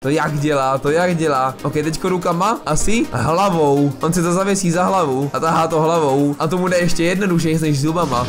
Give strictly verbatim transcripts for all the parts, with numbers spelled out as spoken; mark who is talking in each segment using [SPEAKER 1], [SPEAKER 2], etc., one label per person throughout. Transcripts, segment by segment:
[SPEAKER 1] To jak dělá, to jak dělá. Ok, teďko rukama, asi hlavou. On si to zavěsí za hlavu a tahá to hlavou. A to bude ještě jednodušší než zubama.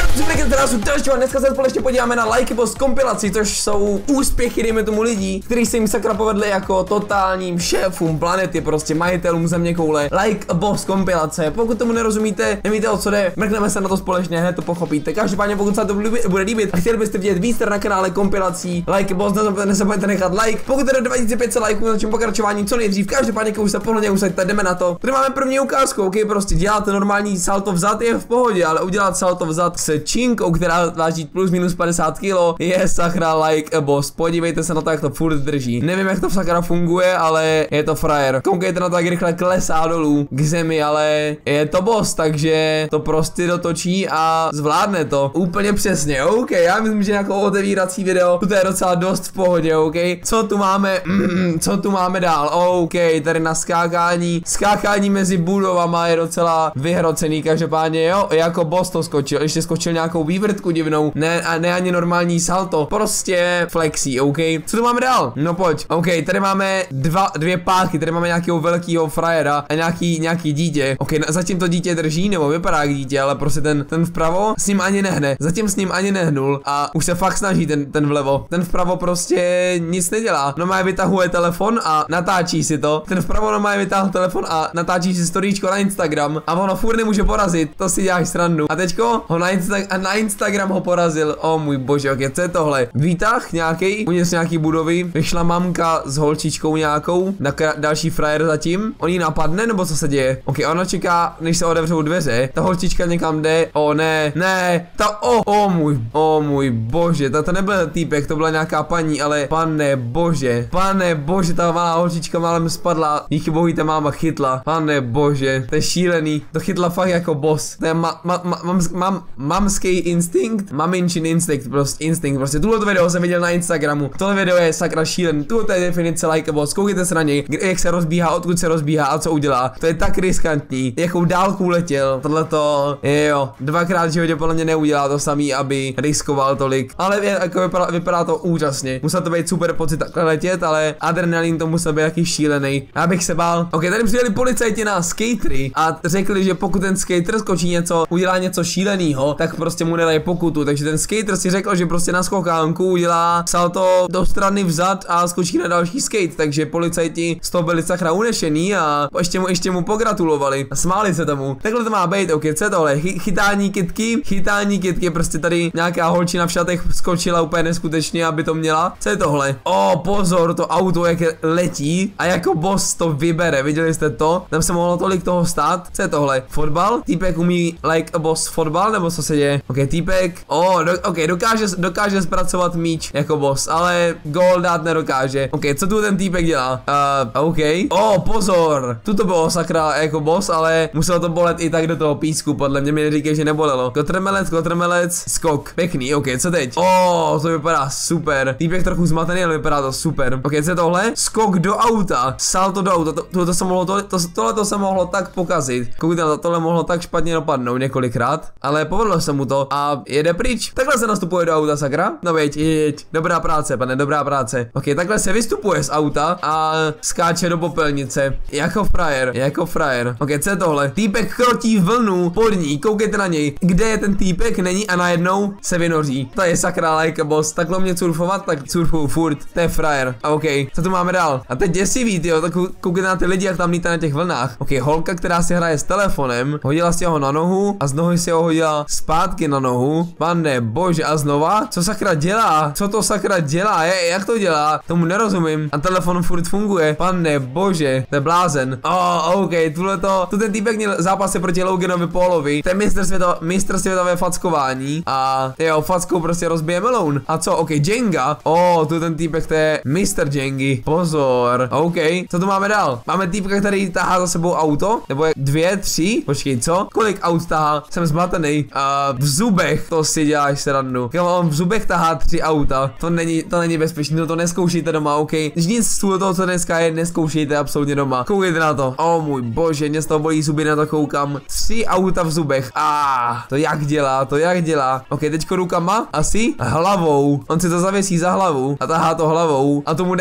[SPEAKER 1] Dneska se společně podíváme na Like a Boss kompilaci, což jsou úspěchy, dejme tomu lidí, kteří se jim sakra povedli jako totálním šéfům planety, prostě majitelům zeměkoule. Like a Boss kompilace. Pokud tomu nerozumíte, nevíte, o co jde, mrkneme se na to společně, hned to pochopíte. Každopádně, pokud se to bude líbit a chtěli byste vidět víc na kanále kompilací Like a Boss, nezapomeňte nechat like. Pokud to dva tisíce pět set lajků, začneme pokračování co nejdřív. Každopádně, už se pohodně usaďte, jdeme na to. Tady máme první ukázku, ok, prostě dělat normální salto vzad je v pohodě, ale udělat salto vzad s činkou, která váží plus minus padesát kilo, je sakra Like a Boss. Podívejte se na to, jak to furt drží. Nevím, jak to sakra funguje, ale je to frajer. Koukejte na to, jak rychle klesá dolů k zemi, ale je to boss, takže to prostě dotočí a zvládne to. Úplně přesně, ok, já myslím, že jako otevírací video, to je docela dost v pohodě, ok. Co tu máme, mm, co tu máme dál, ok, tady na skákání, skákání mezi budovama je docela vyhrocený, každopádně jo, jako boss to skočil, ještě skočil nějakou vývrtku divnou, ne, a ne ani normální salto, prostě flexí, ok. Co tu máme dál? No pojď, ok, tady máme dva, dvě páky, tady máme nějakého velkého frajera a nějaký, nějaký dítě, ok, zatím to dítě drží, nebo vypadá jak dítě, ale prostě ten, ten vpravo s ním ani nehne, zatím s ním ani nehnul a už se fakt snaží ten, ten vlevo, ten vpravo prostě nic nedělá, no má vytahuje telefon a natáčí si to, ten vpravo no má vytáhl telefon a natáčí si storíčko na Instagram a ono furt nemůže porazit, to si děláš srandu a teďko ho na, Insta na Instagram ho porazil, o můj bože, ok, co je tohle, výtah nějaký, uněs nějaký budovy, vyšla mamka s holčičkou nějakou, na další frajer zatím, on jí napadne nebo co se děje, ok, ona čeká, než se otevřou dveře, ta holčička někam jde, o ne, ne, ta, o, o můj, o můj bože, ta to nebyl týpek, to byla nějaká paní, ale pane bože, pane bože, ta malá holčička málem spadla, díky bohu ta máma chytla, pane bože, to je šílený, to chytla fakt jako boss, to je ma, ma, ma, mam, mam, mamský instinkt, maminčin instinkt, prostě instinkt, prostě tuhle video jsem viděl na Instagramu, tohle video je sakra šílený, tuhle je definice Like a Boss, koukejte se na něj, jak se rozbíhá, odkud se rozbíhá a co udělá, to je tak riskantní, jakou dálku letěl, tohleto, jo, dvakrát v životě podle mě neudělá to samý, aby riskoval tolik, ale je, jako vypadá, vypadá to úžasně, musel to být super pocit takhle letět, ale adrenalin to musel být jaký šílený, já bych se bál. Ok, tady přijeli policajti na skatery a řekli, že pokud ten skater skočí něco, udělá něco šíleného, tak prostě mu nedají pokutu, takže ten skater si řekl, že prostě na skokánku udělá salto do strany vzad a skočí na další skate, takže policajti z toho byli sakra unešený a ještě mu, ještě mu pogratulovali a smáli se tomu. Takhle to má být, ok, co je tohle? Chy, chytání kytky, chytání kytky, prostě tady nějaká holčina v šatech skočila úplně neskutečně, aby to měla. Co je tohle? O, pozor, to auto jak letí a jako boss to vybere, viděli jste to? Tam se mohlo tolik toho stát. Co je tohle? Fotbal? Týpek umí Like a Boss fotbal, nebo co se děje? Ok, týpek, o, do, ok, dokáže, dokáže zpracovat míč jako boss, ale gól dát nedokáže. Ok, co tu ten týpek dělá? Uh, ok, o, pozor, tu to bylo sakra jako boss, ale muselo to bolet i tak do toho písku, podle mě mi neříkej, že nebolelo. Kotrmelec, kotrmelec, skok, pěkný, ok, co teď? O, to vypadá super. Týpek trochu zmatený, ale vypadá to super. Ok, co je tohle? Skok do auta, salto do auta, to, to, to se mohlo, to, to, tohle to se mohlo tak pokazit. Koukejte, tohle mohlo tak špatně dopadnout několikrát, ale povedlo se mu to a jede pryč. Takhle se nastupuje do auta, sakra? No veď, jeď, dobrá práce, pane, dobrá práce. Ok, takhle se vystupuje z auta a skáče do popelnice. Jako frajer, jako frajer. Ok, co je tohle? Týpek krotí vlnu pod ní, koukejte na něj. Kde je ten týpek? Není a najednou se vynoří. To je sakra Like a Boss. Takhle mě surfovat, tak surfuju furt. To je frajer. A ok, co tu máme dál? A teď děsivý, tyjo, tak koukejte na ty lidi, jak tam lítá na těch vlnách. Ok, holka, která si hraje s telefonem, hodila si ho na nohu a z nohy si ho hodila zpátky na nohu. Pane bože, a znova? Co sakra dělá? Co to sakra dělá? Je, jak to dělá? Tomu nerozumím. A telefon furt funguje. Pane bože, to je blázen. Oh, ok, tuhle to, tu ten týpek měl zápasy proti Loganovi Paulovi. To je mistr, světo, mistr světové fackování. A jo, fackou prostě rozbije meloun. A co? Ok, Jenga. Oh, tu ten týpek, to je mistr Jengy. Pozor. Ok, co tu máme dál? Máme týpka, který tahá za sebou auto. Nebo je dvě, tři? Počkej, co? Kolik aut tahá? Jsem zmatený. Uh, v zubech to si děláš srandu. Jo, on v zubech tahá tři auta. To není, to není bezpečné, to, to neskoušejte doma, ok? Když nic z toho, co dneska je, neskoušejte absolutně doma. Koukejte na to. O oh, můj bože, mě z toho bolí zuby, na to koukám. Tři auta v zubech. Ah, to jak dělá, to jak dělá. Ok, teďko rukama, asi hlavou. On si to zavěsí za hlavu a tahá to hlavou. A tomu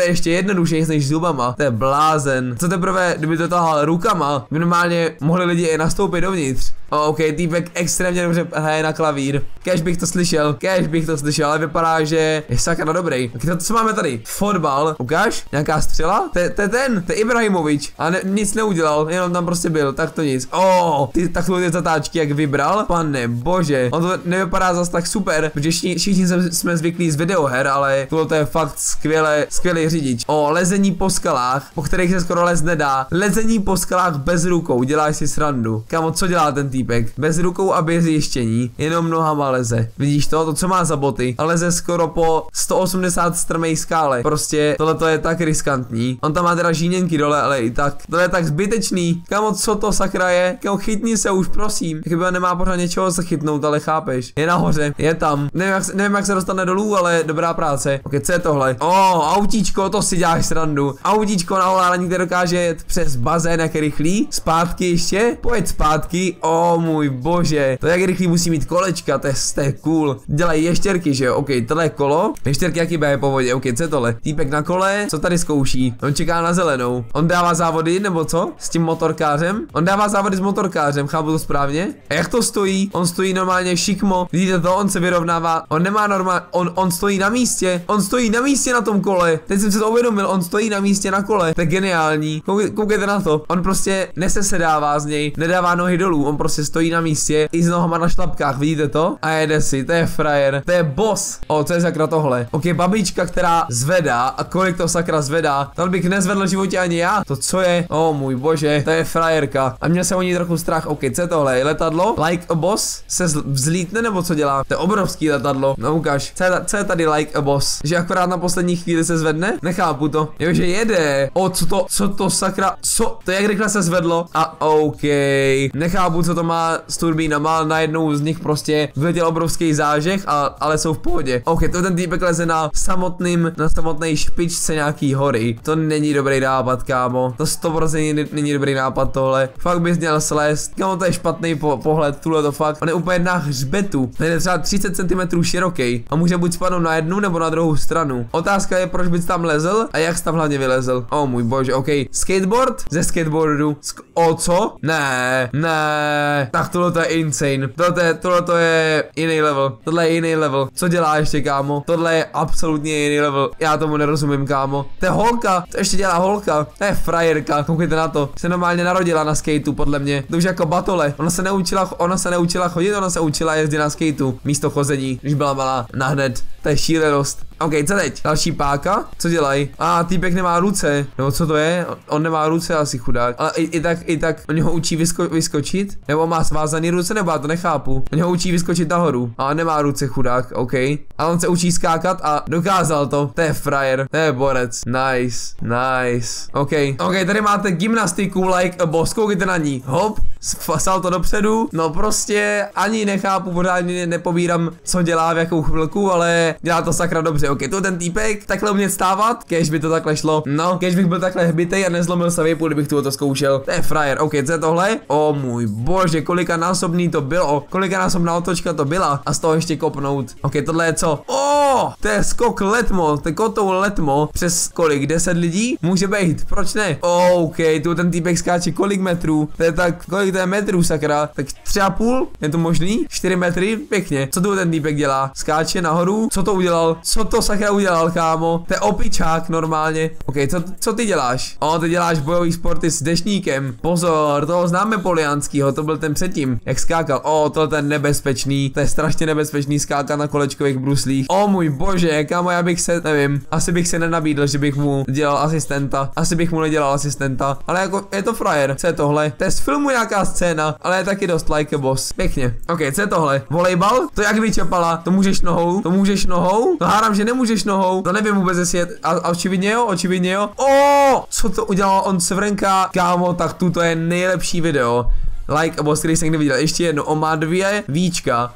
[SPEAKER 1] bude ještě jednodušší než zubama. To je blázen. Co teprve, kdyby to tahal rukama, by normálně mohli lidi i nastoupit dovnitř. Oh, ok, týpek extrémně dobře hraje na klavír. Kéž bych to slyšel, kéž bych to slyšel, ale vypadá, že je sakra dobrý. Okay, to, co máme tady? Fotbal, ukáž? Nějaká střela? To je ten, to je Ibrahimovič. A ne, nic neudělal, jenom tam prostě byl, tak to nic. Oh, ty takové ty zatáčky, jak vybral? Pane bože, on to nevypadá zas tak super, protože všichni, všichni jsme zvyklí z videoher, ale tohle je fakt skvěle, skvělý řidič. O, oh, lezení po skalách, po kterých se skoro les nedá. Lezení po skalách bez rukou, děláš si srandu. Kámo, co dělá ten týpek? Bez rukou a bez jištění, jenom nohama leze. Vidíš to? To co má za boty? A leze skoro po sto osmdesát strmej skále. Prostě tohle je tak riskantní. On tam má teda žíněnky dole, ale i tak. To je tak zbytečný. Kámo, co to sakra je? Kámo, chytni se už, prosím. Chyba nemá pořád něčeho se chytnout, ale chápeš. Je nahoře, je tam. Nevím jak, nevím, jak se dostane dolů, ale dobrá práce. Ok, co je tohle? O, oh, autíčko, to si děláš srandu. Autíčko na holání, které dokáže jet přes bazén, jak je rychlý. Zpátky ještě. Pojď zpátky. O, oh, můj bože. To jak rychlý musí mít kolečka, to je, to je cool. Dělají ještěrky, že jo? Ok, tohle je kolo. Ještěrky jaký běhají po vodě. Ok, co je tohle? Týpek na kole, co tady zkouší? On čeká na zelenou. On dává závody, nebo co? S tím motorkářem? On dává závody s motorkářem, chápu to správně? A jak to stojí? On stojí normálně šikmo. Vidíte to? On se vyrovnává. On nemá normálně. On, on stojí na místě. On stojí na místě na tom kole. Teď jsem se to uvědomil. On stojí na místě na kole. To je geniální. Koukejte na to. On prostě nesesedává z něj, nedává nohy dolů. On prostě stojí na místě i s nohama na šlapkách, vidíte to? A jede si, to je frajer, to je boss. O, co je sakra tohle? Ok, babička, která zvedá, a kolik to sakra zvedá, tam bych nezvedl v životě ani já. To co je? O můj bože, to je frajerka. A měl se o ní trochu strach. Ok, co je tohle? Je letadlo? Like a boss? Se vzlítne nebo co dělá? To je obrovský letadlo. No ukáž. Co je, co je tady like a boss? Že akorát na poslední chvíli se zvedne? Nechápu to. Jo, že jede. O, co to, co to sakra, co? To jak rychle se zvedlo? A ok. Nechápu, co to má s turbínama, najednou z nich prostě vyletěl obrovský zážeh, a, ale jsou v pohodě. Ok, to ten týpek leze na samotným, na samotné špičce nějaký hory. To není dobrý nápad, kámo. To sto procent není dobrý nápad tohle. Fakt bys měl slést. Kámo, to je špatný po, pohled, tuhle to fakt. On je úplně na hřbetu. Ten je třeba třicet centimetrů široký a může buď spadnout na jednu nebo na druhou stranu. Otázka je, proč bys tam lezl a jak jsi tam hlavně vylezl. O můj bože, ok. Skateboard? Ze skateboardu. Sk o co? Ne, ne. Tak tohle to je insane. Tohle je, tohle je jiný level. Tohle je jiný level. Co dělá ještě, kámo? Tohle je absolutně jiný level. Já tomu nerozumím, kámo. To je holka. To ještě dělá holka. To je frajerka. Koukejte na to. Se normálně narodila na skateu, podle mě. To už jako batole. Ona se neučila, ona se neučila chodit, ona se učila jezdit na skateu. Místo chození, když byla malá. Nahned. To je šílenost. Ok, co teď? Další páka? Co dělají? A ah, týpek nemá ruce. Nebo co to je? On nemá ruce asi chudák. Ale i, i tak, i tak, oni ho učí vysko vyskočit? Nebo má svázaný ruce, nebo já to nechápu. Oni ho učí vyskočit nahoru. A nemá ruce chudák, ok. A on se učí skákat a dokázal to. To je frajer. To je borec. Nice, nice. Ok, ok, tady máte gymnastiku like a boss. Koukejte na ní. Hop, salto dopředu. No prostě ani nechápu, pořádně nepobírám, co dělá v jakou chvilku, ale dělá to sakra dobře. Ok, to ten týpek takhle umět stávat, kež by to takhle šlo. No, kež bych byl takhle hbitej a nezlomil se věpu, kdybych tu to zkoušel. To je frajer. Ok, co je tohle? O můj bože, kolika násobný to bylo. Kolika násobná otočka to byla. A z toho ještě kopnout. Ok, tohle je co? O, to je skok letmo. To je kotou letmo. Přes kolik? deset lidí? Může být. Proč ne? Ok, tu ten týpek skáče kolik metrů? To je tak, kolik to je metrů, sakra? Tak tři a půl? Je to možný? čtyři metry? Pěkně. Co tu ten týpek dělá? Skáče nahoru? Co to udělal? Co to sakra udělal, kámo? To je opičák normálně. Ok, co, co ty děláš? O, ty děláš bojový sporty s dešníkem. Pozor, toho známe Poliánskýho, to byl ten předtím. Jak skákal. O, to je nebezpečný. To je strašně nebezpečný skákat na kolečkových bruslích. O můj bože, kámo, já bych se, nevím, asi bych se nenabídl, že bych mu dělal asistenta. Asi bych mu nedělal asistenta. Ale jako, je to frajer. Co je tohle? To je z filmu nějaká scéna, ale je taky dost like a boss. Pěkně. Ok, co je tohle? Volejbal? To jak vyčepala? To můžeš nohou? To můžeš nohou? To hádám, že nemůžeš nohou. To nevím vůbec, jestli je. A, a očividně jo, očividně jo. O, co to udělal on Severenka? Kámo, tak tuto je nejlepší video. Like a boss, který jsem někdy viděl. Ještě jedno, on má dvě víčka.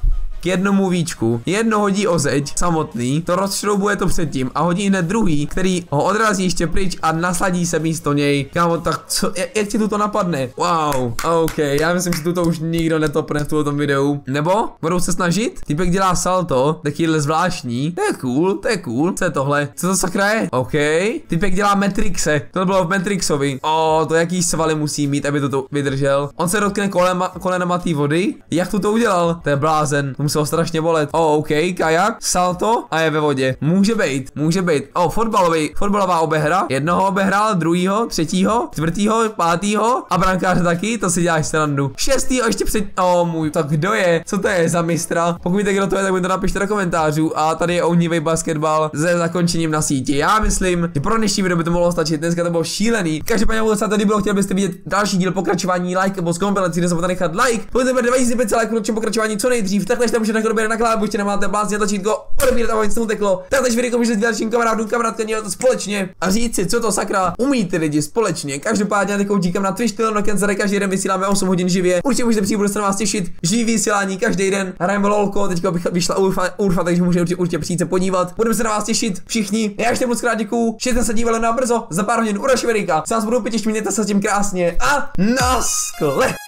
[SPEAKER 1] k jednomu víčku. Jedno hodí o zeď samotný, to rozšroubuje to předtím a hodí hned druhý, který ho odrazí ještě pryč a nasadí se místo něj. Kámo, tak co, jak, jak ti tu to napadne? Wow, ok, já myslím, že tu to už nikdo netopne v tomto videu. Nebo budou se snažit? Týpek dělá salto, takovýhle zvláštní. To je cool, to je cool. Co je tohle? Co to sakra je? OK. Týpek dělá Matrixe. To bylo v Matrixovi. O, oh, to jaký svaly musí mít, aby to, to vydržel. On se dotkne kolema, kolenama té vody. Jak to to udělal? To je blázen. To muselo strašně bolet. O, oh, OK, kajak, salto a je ve vodě. Může být, může být. O, oh, fotbalový, fotbalová obehra. Jednoho obehrál, druhýho, třetího, čtvrtýho, pátýho a brankáře taky, to si děláš srandu. Šestý a ještě před. O, oh, můj. Tak kdo je? Co to je za mistra? Pokud víte, kdo to je, tak mi to napište do komentářů. A tady je ohnivý basketbal se zakončením na síti. Já myslím, že pro dnešní video by to mohlo stačit. Dneska to bylo šílený. Každopádně pokud se tady bylo, chtěl byste vidět další díl pokračování, like nebo zkompilací, nezapomeňte nechat like. Pokud budete dva tisíce pět set lajků, pokračování co nejdřív, takhle tam můžete odebírat na kanál, ještě nemáte blázně tlačítko, odebírat a nic uteklo. Takhle video můžete dalším kamarádům, kamarádkám dělat to společně a říct si, co to sakra umíte lidi společně. Každopádně teď díkám na Twitch, na Kenzare, každý den vysíláme osm hodin živě. Určitě můžete přijít, budu se na vás těšit. Živý vysílání každý den. Hrajeme lolko, teďka vyšla Urfa, Urfa, takže můžete určitě, určitě přijít se podívat. Budeme se na vás těšit všichni. Já ještě moc krát děkuju, že jste se dívali na brzo, za pár hodin u dalšího videa. Se vás budu těšit, mějte se s tím krásně a naskle.